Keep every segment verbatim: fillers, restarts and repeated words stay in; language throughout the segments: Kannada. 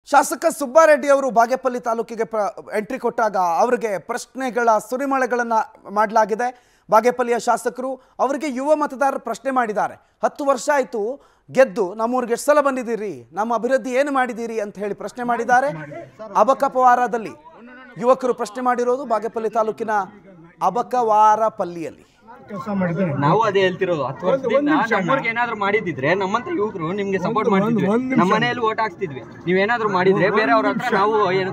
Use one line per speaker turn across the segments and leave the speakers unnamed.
ಶಾಸಕ ಸುಬ್ಬಾರೆಡ್ಡಿ ಅವರು ಬಾಗೇಪಲ್ಲಿ ತಾಲೂಕಿಗೆ ಎಂಟ್ರಿ ಕೊಟ್ಟಾಗ ಅವರಿಗೆ ಪ್ರಶ್ನೆಗಳ ಸುರಿಮಳೆಗಳನ್ನು ಮಾಡಲಾಗಿದೆ. ಬಾಗೇಪಲ್ಲಿಯ ಶಾಸಕರು ಅವರಿಗೆ ಯುವ ಮತದಾರರು ಪ್ರಶ್ನೆ ಮಾಡಿದ್ದಾರೆ. ಹತ್ತು ವರ್ಷ ಆಯಿತು ಗೆದ್ದು ನಮ್ಮೂರಿಗೆ ಎಷ್ಟು ಸಲ ಬಂದಿದ್ದೀರಿ, ನಮ್ಮ ಅಭಿವೃದ್ಧಿ ಏನು ಮಾಡಿದ್ದೀರಿ ಅಂತ ಹೇಳಿ ಪ್ರಶ್ನೆ ಮಾಡಿದ್ದಾರೆ. ಅಬಕವಾರದಲ್ಲಿ ಯುವಕರು ಪ್ರಶ್ನೆ ಮಾಡಿರೋದು ಬಾಗೇಪಲ್ಲಿ ತಾಲೂಕಿನ ಅಬಕವಾರಪಲ್ಲಿಯಲ್ಲಿ.
ನಾವು ಅದೇ ಹೇಳ್ತಿರೋದು, ಹತ್ತು ವರ್ಷದಿಂದ ನಮ್ಮೂರ್ಗೆ ಏನಾದ್ರು ಮಾಡಿದ್ರೆ ನಮ್ಮಂತ ಯುವಕರು ನಿಮ್ಗೆ ಸಪೋರ್ಟ್ ಮಾಡ್ತಿದ್ವಿ, ನಮ್ಮ ಮನೆಯಲ್ಲಿ ಓಟ್ ಹಾಕ್ತಿದ್ವಿ. ನೀವೇನಾದ್ರು ಮಾಡಿದ್ರೆ ಬೇರೆ ಅವ್ರ ಹತ್ರ ನಾವು ಏನು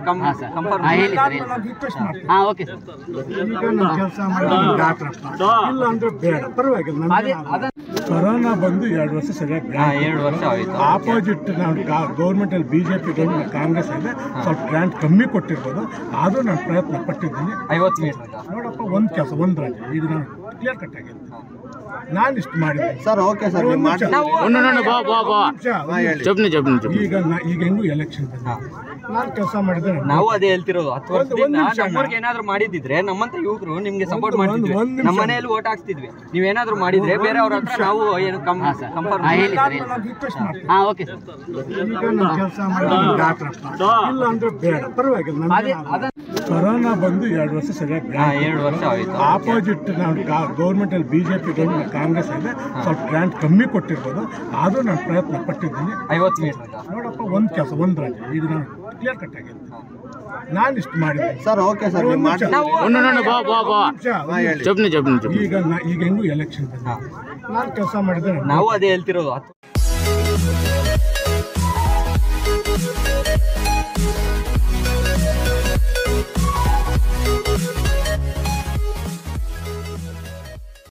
ಕೊರೋನಾ ಬಂದು ಎರಡು ವರ್ಷ ಸರಿಯಾಗಿ
ಎರಡು ವರ್ಷ ಆಯ್ತು.
ಆಪೋಸಿಟ್ ನಾವು ಗೌರ್ಮೆಂಟ್ ಅಲ್ಲಿ ಬಿಜೆಪಿ ಕಾಂಗ್ರೆಸ್ ಅಲ್ಲಿ ಸ್ವಲ್ಪ ಗ್ರಾಂಟ್ ಕಮ್ಮಿ ಕೊಟ್ಟಿರ್ಬೋದು, ಆದ್ರೂ ನಾನು ಪ್ರಯತ್ನ ಪಟ್ಟಿದ್ದೀನಿ.
ಐವತ್ತು ಮೀಟರ್
ನೋಡಪ್ಪ, ಒಂದ್ ಕೆಲಸ ಒಂದ್ ರಾಜ್ಯ ಈಗ ನಾನು ಕ್ಲಿಯರ್ ಕಟ್ ಆಗಿದೆ. ನಾನು ಇಷ್ಟು ಮಾಡಿದ್ದೆ
ಸರ್. ಓಕೆ ಸರ್,
ಈಗ ಈಗ ಹೆಂಗು ಎಲೆಕ್ಷನ್ ನಾನು ಕೆಲಸ ಮಾಡಿದ್ರೆ
ನಾವು ಅದೇ ಹೇಳ್ತಿರೋದು, ಹತ್ತು ವರ್ಷದಿಂದ ನಮ್ಮೂರ್ಗೆ ಏನಾದ್ರು ಮಾಡಿದ್ರೆ ನಮ್ಮಂತ ಯುವಕರು ನಿಮ್ಗೆ ಸಪೋರ್ಟ್ ಮಾಡ್ತಿದ್ವಿ, ನಮ್ಮ ಮನೆಯಲ್ಲಿ ಓಟ್ ಹಾಕ್ತಿದ್ವಿ. ನೀವೇನಾದ್ರು ಮಾಡಿದ್ರೆ ಬೇರೆ ಅವ್ರ ಹತ್ರ ನಾವು ಏನು
ಕೆಲಸ ಇಲ್ಲ ಅಂದ್ರೆ ಬೇಡ, ಪರವಾಗಿಲ್ಲ. ಕೊರೋನಾ ಬಂದು ಎರಡು ವರ್ಷ ಸರಿಯಾಗಿ
ಎರಡು ವರ್ಷ ಆಯ್ತು.
ಆಪೋಸಿಟ್ ನಾವು ಗೌರ್ಮೆಂಟ್ ಅಲ್ಲಿ ಬಿಜೆಪಿ ಕಾಂಗ್ರೆಸ್ ಅಲ್ಲಿ ಸ್ವಲ್ಪ ಗ್ರಾಂಟ್ ಕಮ್ಮಿ ಕೊಟ್ಟಿರ್ಬೋದು, ಆದ್ರೂ ನಾನು ಪ್ರಯತ್ನ ಪಟ್ಟಿದ್ದೀನಿ.
ಐವತ್ತು ಮೀಟರ್
ನೋಡಪ್ಪ, ಒಂದ್ ಕೆಲಸ ಒಂದ್ ರಾಜ್ಯ ಈಗ ನಾನು ಕ್ಲಿಯರ್ ಕಟ್ ಆಗಿದೆ. ನಾನು ಇಷ್ಟು ಮಾಡಿದ್ದೆ
ಸರ್. ಓಕೆ ಸರ್,
ಈಗ ಈಗ ಹೆಂಗು ಎಲೆಕ್ಷನ್ ನಾನು ಕೆಲಸ ಮಾಡಿದ್ರೆ
ನಾವು ಅದೇ ಹೇಳ್ತಿರೋದು.